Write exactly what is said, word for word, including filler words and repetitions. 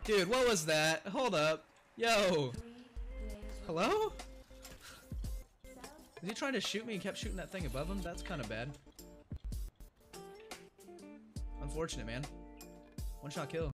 Dude, what was that? Hold up. Yo. Hello? Is he trying to shoot me and kept shooting that thing above him? That's kind of bad. Unfortunate, man. One shot kill.